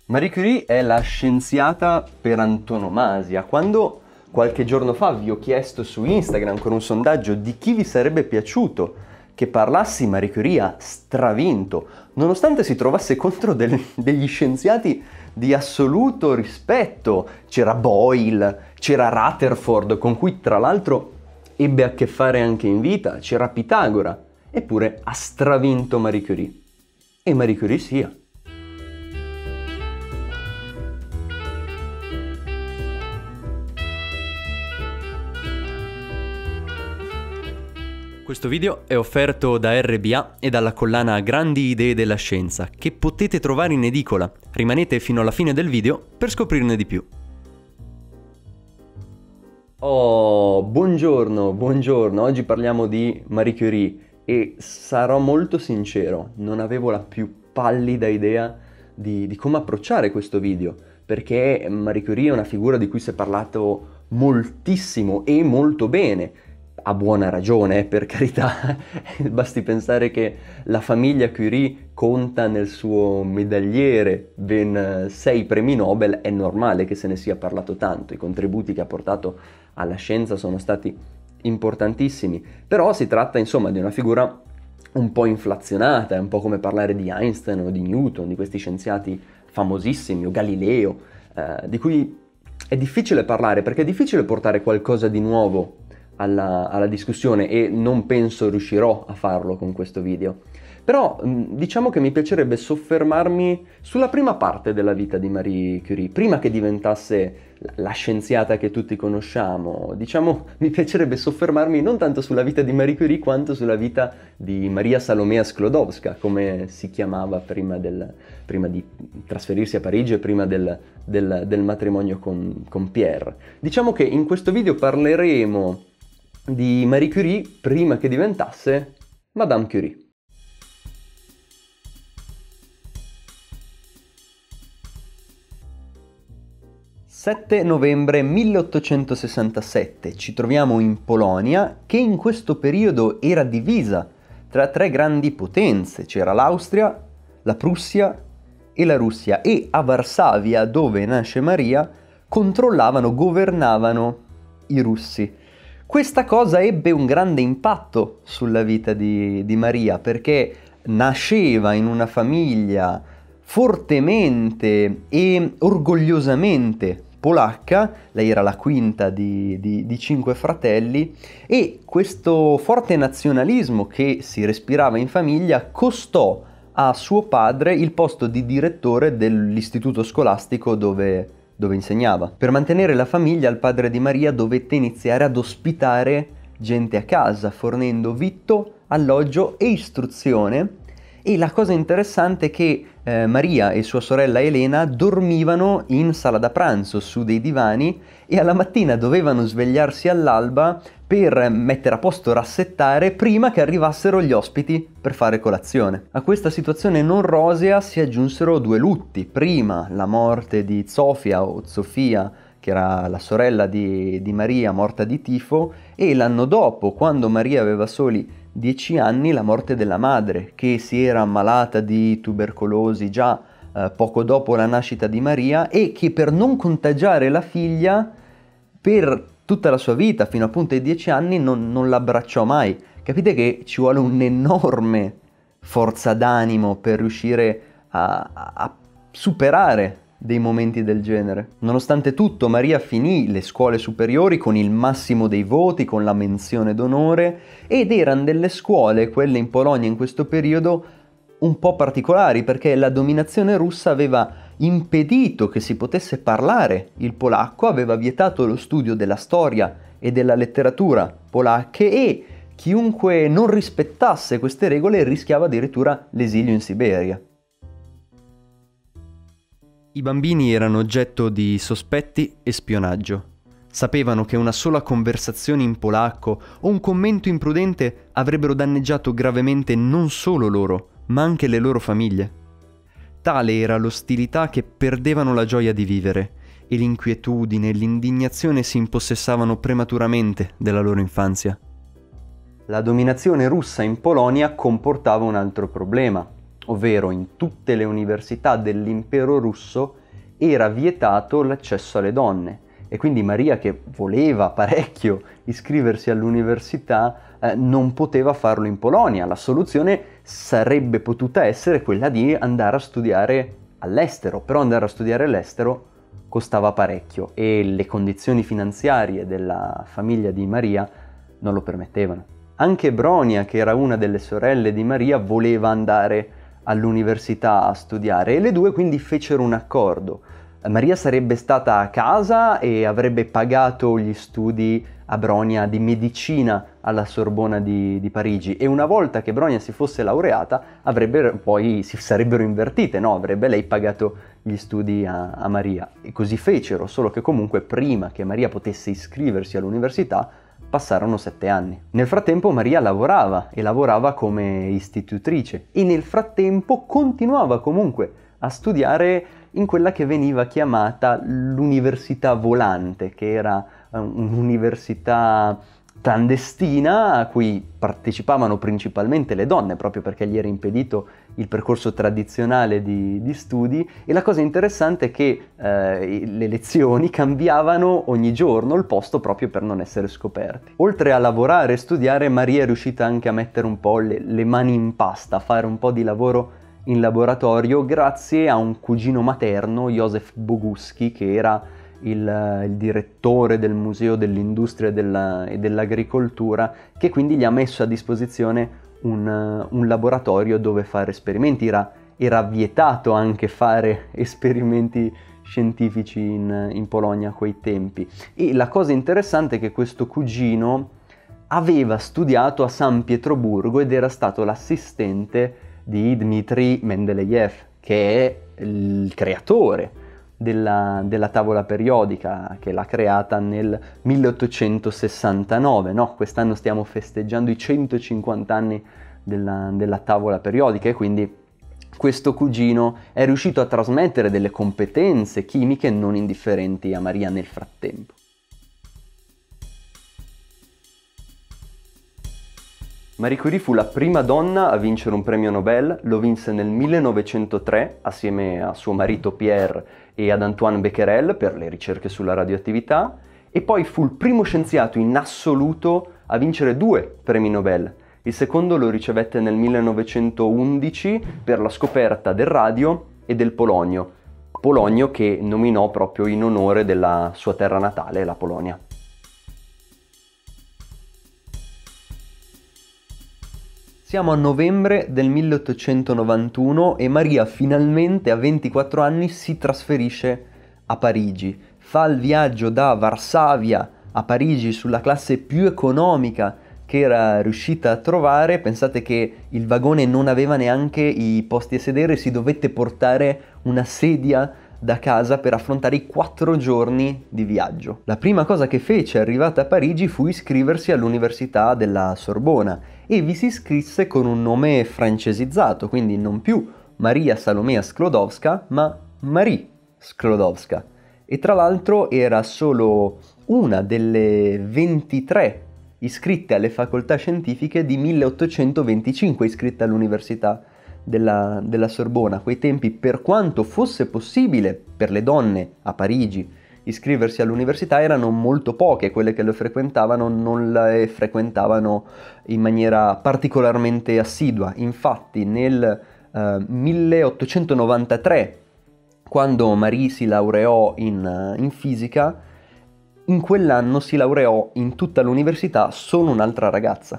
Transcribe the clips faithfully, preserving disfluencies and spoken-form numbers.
Marie Curie è la scienziata per antonomasia. Quando qualche giorno fa vi ho chiesto su Instagram con un sondaggio di chi vi sarebbe piaciuto che parlassi, Marie Curie ha stravinto, nonostante si trovasse contro del, degli scienziati di assoluto rispetto. C'era Boyle, c'era Rutherford, con cui tra l'altro ebbe a che fare anche in vita, c'era Pitagora, eppure ha stravinto Marie Curie. E Marie Curie sia. Questo video è offerto da R B A e dalla collana Grandi Idee della Scienza, che potete trovare in edicola. Rimanete fino alla fine del video per scoprirne di più. Oh, buongiorno, buongiorno. Oggi parliamo di Marie Curie e sarò molto sincero, non avevo la più pallida idea di, di come approcciare questo video, perché Marie Curie è una figura di cui si è parlato moltissimo e molto bene. A buona ragione, per carità, basti pensare che la famiglia Curie conta nel suo medagliere ben sei premi Nobel, è normale che se ne sia parlato tanto, i contributi che ha portato alla scienza sono stati importantissimi, però si tratta insomma di una figura un po' inflazionata, è un po' come parlare di Einstein o di Newton, di questi scienziati famosissimi, o Galileo, eh, di cui è difficile parlare perché è difficile portare qualcosa di nuovo Alla, alla discussione e non penso riuscirò a farlo con questo video. Però diciamo che mi piacerebbe soffermarmi sulla prima parte della vita di Marie Curie, prima che diventasse la scienziata che tutti conosciamo. Diciamo, mi piacerebbe soffermarmi non tanto sulla vita di Marie Curie quanto sulla vita di Maria Salomea Sklodowska, come si chiamava prima, del, prima di trasferirsi a Parigi e prima del, del, del matrimonio con, con Pierre. Diciamo che in questo video parleremo di Marie Curie prima che diventasse Madame Curie. sette novembre milleottocentosessantasette, ci troviamo in Polonia, che in questo periodo era divisa tra tre grandi potenze. C'era l'Austria, la Prussia e la Russia, e a Varsavia, dove nasce Maria, controllavano, governavano i russi. Questa cosa ebbe un grande impatto sulla vita di, di Maria, perché nasceva in una famiglia fortemente e orgogliosamente polacca, lei era la quinta di, di, di cinque fratelli, e questo forte nazionalismo che si respirava in famiglia costò a suo padre il posto di direttore dell'istituto scolastico dove dove insegnava. Per mantenere la famiglia, il padre di Maria dovette iniziare ad ospitare gente a casa, fornendo vitto, alloggio e istruzione. E la cosa interessante è che eh, Maria e sua sorella Elena dormivano in sala da pranzo su dei divani e alla mattina dovevano svegliarsi all'alba per mettere a posto, rassettare prima che arrivassero gli ospiti per fare colazione. A questa situazione non rosea si aggiunsero due lutti. Prima la morte di Zofia o Zofia, che era la sorella di, di Maria, morta di tifo, e l'anno dopo, quando Maria aveva soli dieci anni, la morte della madre, che si era ammalata di tubercolosi già eh, poco dopo la nascita di Maria, e che per non contagiare la figlia, per tutta la sua vita, fino appunto ai dieci anni, non, non l'abbracciò mai. Capite che ci vuole un'enorme forza d'animo per riuscire a, a superare dei momenti del genere. Nonostante tutto, Maria finì le scuole superiori con il massimo dei voti, con la menzione d'onore, ed erano delle scuole, quelle in Polonia in questo periodo, un po' particolari, perché la dominazione russa aveva impedito che si potesse parlare il polacco, aveva vietato lo studio della storia e della letteratura polacche, e chiunque non rispettasse queste regole rischiava addirittura l'esilio in Siberia. I bambini erano oggetto di sospetti e spionaggio. Sapevano che una sola conversazione in polacco o un commento imprudente avrebbero danneggiato gravemente non solo loro, ma anche le loro famiglie. Tale era l'ostilità che perdevano la gioia di vivere, e l'inquietudine e l'indignazione si impossessavano prematuramente della loro infanzia. La dominazione russa in Polonia comportava un altro problema, ovvero in tutte le università dell'impero russo era vietato l'accesso alle donne. E quindi Maria, che voleva parecchio iscriversi all'università, eh, non poteva farlo in Polonia. La soluzione sarebbe potuta essere quella di andare a studiare all'estero, però andare a studiare all'estero costava parecchio e le condizioni finanziarie della famiglia di Maria non lo permettevano. Anche Bronia, che era una delle sorelle di Maria, voleva andare all'università a studiare e le due quindi fecero un accordo. Maria sarebbe stata a casa e avrebbe pagato gli studi a Bronia di medicina alla Sorbona di, di Parigi, e una volta che Bronia si fosse laureata avrebbe poi si sarebbero invertite, no? Avrebbe lei pagato gli studi a, a Maria, e così fecero, solo che comunque prima che Maria potesse iscriversi all'università passarono sette anni. Nel frattempo Maria lavorava e lavorava come istitutrice e nel frattempo continuava comunque a studiare in quella che veniva chiamata l'università volante, che era un'università clandestina a cui partecipavano principalmente le donne, proprio perché gli era impedito il percorso tradizionale di, di studi. E la cosa interessante è che eh, le lezioni cambiavano ogni giorno il posto, proprio per non essere scoperti. Oltre a lavorare e studiare, Maria è riuscita anche a mettere un po' le, le mani in pasta, a fare un po' di lavoro in laboratorio grazie a un cugino materno, Józef Boguski, che era il, il direttore del Museo dell'Industria e, della, e dell'Agricoltura, che quindi gli ha messo a disposizione un, un laboratorio dove fare esperimenti. Era, era vietato anche fare esperimenti scientifici in, in Polonia a quei tempi. E la cosa interessante è che questo cugino aveva studiato a San Pietroburgo ed era stato l'assistente di Dmitry Mendeleev, che è il creatore della, della tavola periodica, che l'ha creata nel milleottocentosessantanove, no? Quest'anno stiamo festeggiando i centocinquanta anni della, della tavola periodica, e quindi questo cugino è riuscito a trasmettere delle competenze chimiche non indifferenti a Maria nel frattempo. Marie Curie fu la prima donna a vincere un premio Nobel, lo vinse nel millenovecentotre assieme a suo marito Pierre e ad Antoine Becquerel per le ricerche sulla radioattività, e poi fu il primo scienziato in assoluto a vincere due premi Nobel. Il secondo lo ricevette nel millenovecentoundici per la scoperta del radio e del polonio, polonio che nominò proprio in onore della sua terra natale, la Polonia. Siamo a novembre del milleottocentonovantuno e Maria finalmente a ventiquattro anni si trasferisce a Parigi. Fa il viaggio da Varsavia a Parigi sulla classe più economica che era riuscita a trovare. Pensate che il vagone non aveva neanche i posti a sedere, si dovette portare una sedia da casa per affrontare i quattro giorni di viaggio. La prima cosa che fece arrivata a Parigi fu iscriversi all'Università della Sorbona e vi si iscrisse con un nome francesizzato, quindi non più Maria Salomea Sklodowska, ma Marie Sklodowska. E tra l'altro era solo una delle ventitré iscritte alle facoltà scientifiche di milleottocentoventicinque iscritte all'Università Della, della Sorbona. A quei tempi, per quanto fosse possibile per le donne a Parigi iscriversi all'università, erano molto poche quelle che lo frequentavano, non le frequentavano in maniera particolarmente assidua. Infatti nel eh, milleottocentonovantatré, quando Marie si laureò in, in fisica, in quell'anno si laureò in tutta l'università solo un'altra ragazza.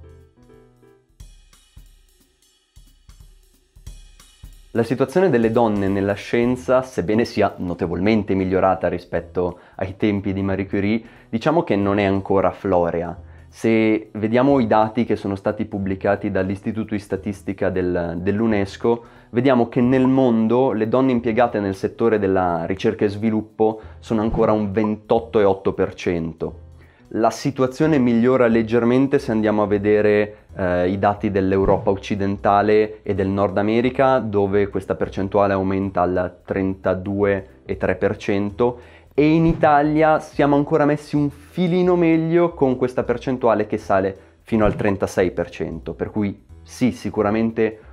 La situazione delle donne nella scienza, sebbene sia notevolmente migliorata rispetto ai tempi di Marie Curie, diciamo che non è ancora florea. Se vediamo i dati che sono stati pubblicati dall'Istituto di Statistica del, dell'UNESCO, vediamo che nel mondo le donne impiegate nel settore della ricerca e sviluppo sono ancora un ventotto virgola otto per cento. La situazione migliora leggermente se andiamo a vedere eh, i dati dell'Europa occidentale e del Nord America, dove questa percentuale aumenta al trentadue virgola tre per cento, e in Italia siamo ancora messi un filino meglio con questa percentuale che sale fino al trentasei per cento, per cui sì, sicuramente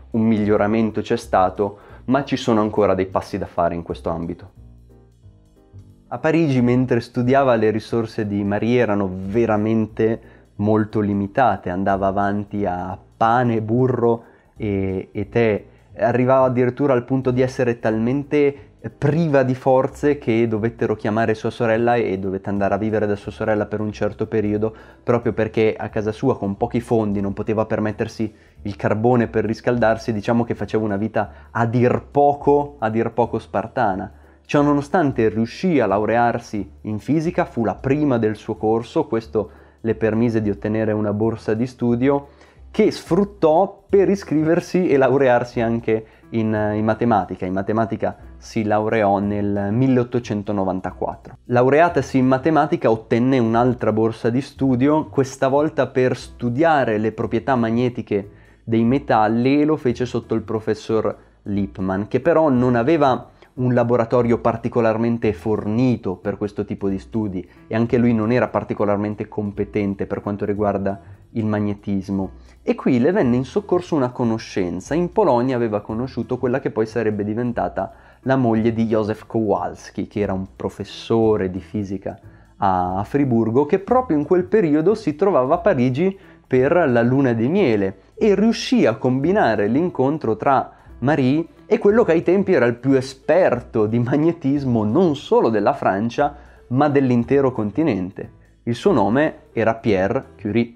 un miglioramento c'è stato, ma ci sono ancora dei passi da fare in questo ambito. A Parigi, mentre studiava, le risorse di Marie erano veramente molto limitate, andava avanti a pane, burro e, e tè, arrivava addirittura al punto di essere talmente priva di forze che dovettero chiamare sua sorella e dovette andare a vivere da sua sorella per un certo periodo, proprio perché a casa sua con pochi fondi non poteva permettersi il carbone per riscaldarsi. Diciamo che faceva una vita a dir poco, a dir poco spartana. Ciononostante riuscì a laurearsi in fisica, fu la prima del suo corso, questo le permise di ottenere una borsa di studio che sfruttò per iscriversi e laurearsi anche in, in matematica. In matematica si laureò nel milleottocentonovantaquattro. Laureatasi in matematica ottenne un'altra borsa di studio, questa volta per studiare le proprietà magnetiche dei metalli, e lo fece sotto il professor Lippmann, che però non aveva un laboratorio particolarmente fornito per questo tipo di studi e anche lui non era particolarmente competente per quanto riguarda il magnetismo. E qui le venne in soccorso una conoscenza. In Polonia aveva conosciuto quella che poi sarebbe diventata la moglie di Józef Kowalski, che era un professore di fisica a Friburgo, che proprio in quel periodo si trovava a Parigi per la luna di miele e riuscì a combinare l'incontro tra Marie e quello che ai tempi era il più esperto di magnetismo non solo della Francia, ma dell'intero continente. Il suo nome era Pierre Curie.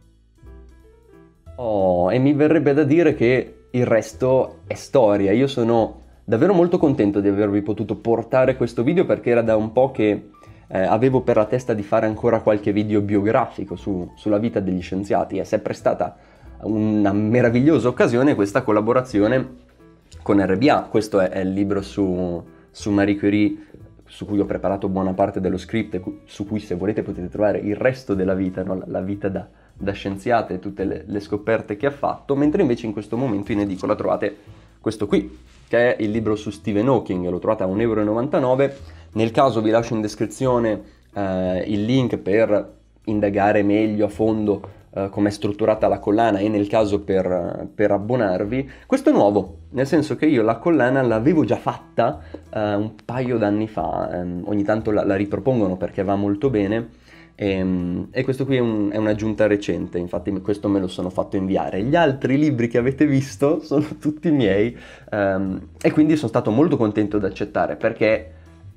Oh, e mi verrebbe da dire che il resto è storia. Io sono davvero molto contento di avervi potuto portare questo video, perché era da un po' che eh, avevo per la testa di fare ancora qualche video biografico su, sulla vita degli scienziati. È sempre stata una meravigliosa occasione questa collaborazione con R B A. Questo è, è il libro su, su Marie Curie, su cui ho preparato buona parte dello script e su cui, se volete, potete trovare il resto della vita, no? la, la vita da, da scienziata e tutte le, le scoperte che ha fatto, mentre invece in questo momento in edicola trovate questo qui, che è il libro su Stephen Hawking, lo trovate a un euro e novantanove. Nel caso vi lascio in descrizione eh, il link per indagare meglio a fondo Uh, come è strutturata la collana, e nel caso per, uh, per abbonarvi. Questo è nuovo, nel senso che io la collana l'avevo già fatta uh, un paio d'anni fa, um, ogni tanto la, la ripropongono perché va molto bene, e, um, e questo qui è, un, è un'aggiunta recente, infatti questo me lo sono fatto inviare. Gli altri libri che avete visto sono tutti miei, um, e quindi sono stato molto contento di accettare, perché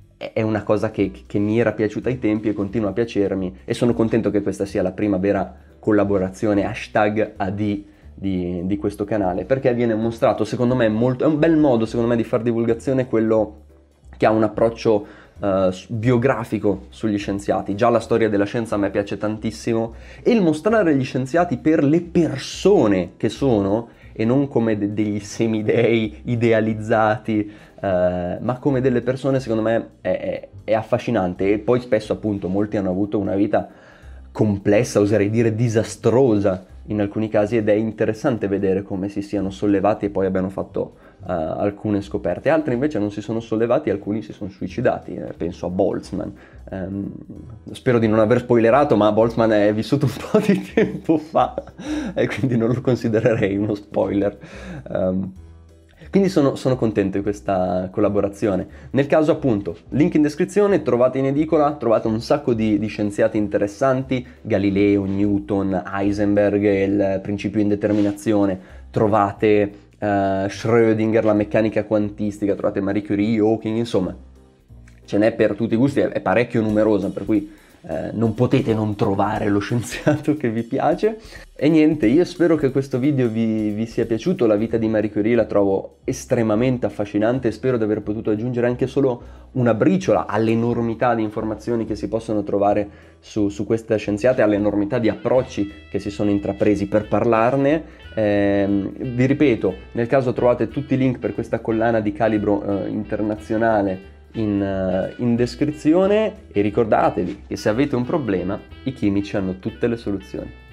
è una cosa che, che mi era piaciuta ai tempi e continua a piacermi, e sono contento che questa sia la prima vera collaborazione hashtag A D di, di questo canale, perché viene mostrato, secondo me, molto, è un bel modo secondo me di fare divulgazione, quello che ha un approccio uh, biografico sugli scienziati. Già la storia della scienza a me piace tantissimo, e il mostrare gli scienziati per le persone che sono, e non come de- degli semidei idealizzati, uh, ma come delle persone, secondo me è, è, è affascinante. E poi spesso, appunto, molti hanno avuto una vita complessa, oserei dire disastrosa in alcuni casi, ed è interessante vedere come si siano sollevati e poi abbiano fatto uh, alcune scoperte. Altri invece non si sono sollevati, alcuni si sono suicidati, eh, penso a Boltzmann. Um, spero di non aver spoilerato, ma Boltzmann è vissuto un po' di tempo fa e quindi non lo considererei uno spoiler. Um, Quindi sono, sono contento di questa collaborazione. Nel caso, appunto, link in descrizione, trovate in edicola, trovate un sacco di, di scienziati interessanti, Galileo, Newton, Heisenberg, il principio indeterminazione, trovate uh, Schrödinger, la meccanica quantistica, trovate Marie Curie, Hawking, insomma, ce n'è per tutti i gusti, è, è parecchio numerosa, per cui Eh, non potete non trovare lo scienziato che vi piace. E niente, io spero che questo video vi, vi sia piaciuto. La vita di Marie Curie la trovo estremamente affascinante e spero di aver potuto aggiungere anche solo una briciola all'enormità di informazioni che si possono trovare su, su questa scienziata, e all'enormità di approcci che si sono intrapresi per parlarne. Eh, vi ripeto, nel caso trovate tutti i link per questa collana di calibro eh, internazionale In, uh, in descrizione, e ricordatevi che se avete un problema i chimici hanno tutte le soluzioni.